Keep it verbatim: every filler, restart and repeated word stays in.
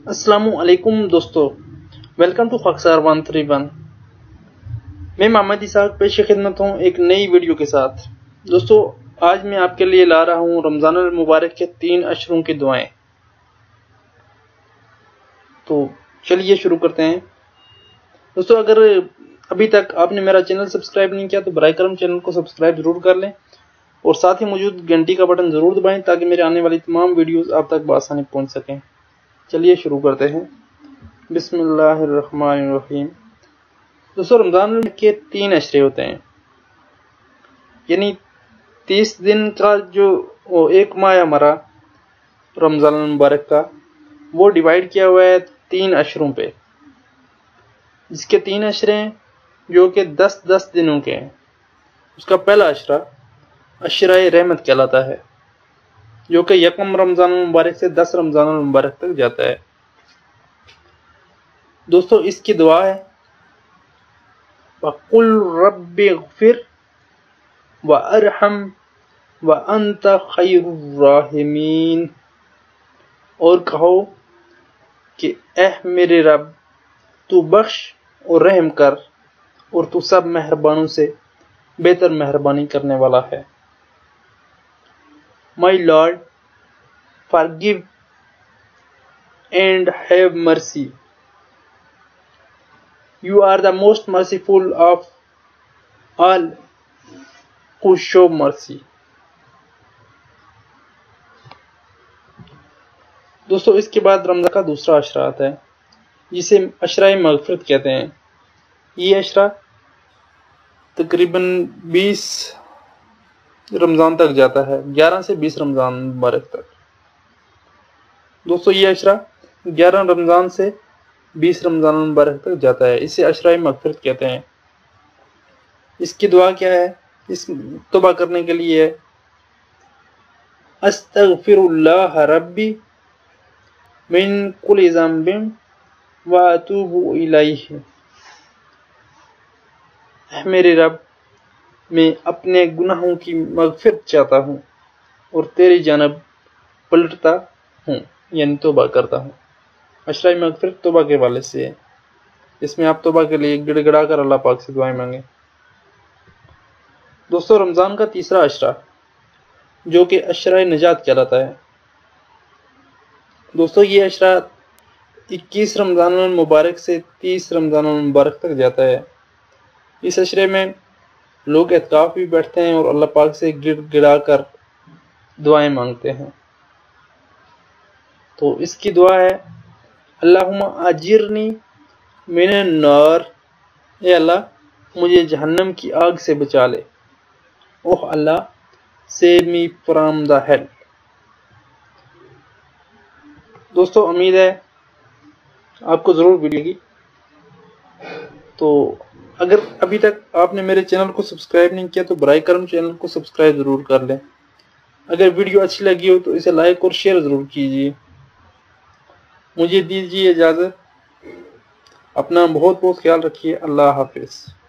السلام علیکم دوستو، ویلکم ٹو خاکسار ون تھری ون۔ میں محمد اسحاق پیش خدمت ہوں ایک نئی ویڈیو کے ساتھ۔ دوستو آج میں آپ کے لیے لا رہا ہوں رمضان المبارک کے تین اشروں کی دعائیں۔ تو چلیے شروع کرتے ہیں۔ دوستو اگر ابھی تک آپ نے میرا چینل سبسکرائب نہیں کیا تو برائے کرم چینل کو سبسکرائب ضرور کر لیں اور ساتھ ہی موجود گھنٹی کا بٹن ضرور دبائیں تاکہ میرے آنے والی تمام ویڈیوز آپ تک بآسانی پہنچ سکیں۔ چلیے شروع کرتے ہیں۔ بسم اللہ الرحمن الرحیم۔ دوستو رمضان کے تین اشرے ہوتے ہیں، یعنی تیس دن کا جو ایک ماہ ہمارا رمضان المبارک کا وہ ڈیوائیڈ کیا ہوا ہے تین اشروں پہ، جس کے تین اشرے ہیں جو کہ دس دس دنوں کے ہیں۔ اس کا پہلا اشرہ اشرہ رحمت کہلاتا ہے، جو کہ یکم رمضان المبارک سے دس رمضان المبارک تک جاتا ہے۔ دوستو اس کی دعا ہے وَقُلْ رَبِّ اغْفِرْ وَأَرْحَمْ وَأَنْتَ خَيْرُ الرَّاحِمِينَ، اور کہو کہ اے میرے رب تو بخش اور رحم کر اور تو سب مہربانوں سے بہتر مہربانی کرنے والا ہے۔ My Lord, forgive and have mercy. You are the most merciful of all who show mercy. دوستو اس کے بعد رمضان کا دوسرا اشرہ آتا ہے جسے اشرہ مغفرت کہتے ہیں۔ یہ اشرہ تقریباً بیس رمضان تک جاتا ہے، گیارہ سے بیس رمضان مبارک تک۔ دوستو یہ اشرہ گیارہ رمضان سے بیس رمضان مبارک تک جاتا ہے، اسے اشرہ مغفرت کہتے ہیں۔ اس کی دعا کیا ہے؟ اس توبہ کرنے کے لیے استغفر اللہ ربی من کل ذنب واتوب الیہ۔ اے میرے رب میں اپنے گناہوں کی مغفرت چاہتا ہوں اور تیری جانب پلٹتا ہوں، یعنی توبہ کرتا ہوں۔ اشرہ مغفرت توبہ کے حوالے سے ہے، اس میں آپ توبہ کے لیے گڑ گڑا کر اللہ پاک سے دعائیں مانگیں۔ دوستو رمضان کا تیسرا اشرہ جو کہ اشرہ نجات کہلاتا ہے۔ دوستو یہ اشرہ اکیس رمضان المبارک سے تیس رمضان المبارک تک جاتا ہے۔ اس اشرے میں لوگ اعتکاف بھی بیٹھتے ہیں اور اللہ پاک سے گڑ گڑا کر دعائیں مانگتے ہیں۔ تو اس کی دعا ہے اللہم اجرنی من النار، اے اللہ مجھے جہنم کی آگ سے بچا لے۔ Oh Allah save me from the hell. دوستو امید ہے آپ کو ضرور ویڈیو لگی، تو اگر ابھی تک آپ نے میرے چینل کو سبسکرائب نہیں کیا تو برائے کرم چینل کو سبسکرائب ضرور کر لیں۔ اگر ویڈیو اچھی لگی ہو تو اسے لائک اور شیئر ضرور کیجیے۔ مجھے دیجیے اجازت، اپنا بہت بہت خیال رکھیے۔ اللہ حافظ۔